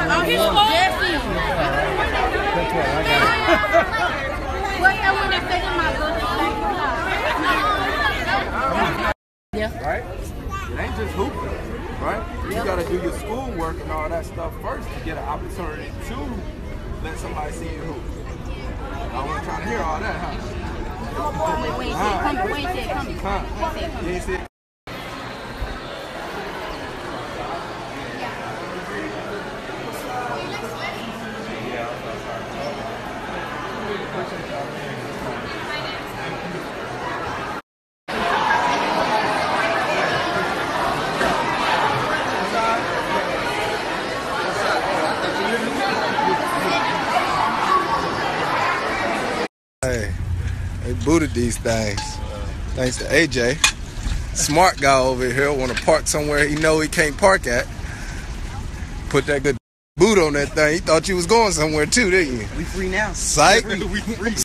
Oh, he's small. Jesse. That's what I got. Yeah. Right? It ain't just hooping, right? You gotta do your schoolwork and all that stuff first to get an opportunity to let somebody see you hoop. I wasn't trying to hear all that, huh? Wait, you ain't said coming. Huh? You ain't said. Hey, they booted these things. Thanks to AJ. Smart guy over here want to park somewhere he know he can't park at. Put that good boot on that thing. He thought you was going somewhere too, didn't you? We free now. Psych. We free.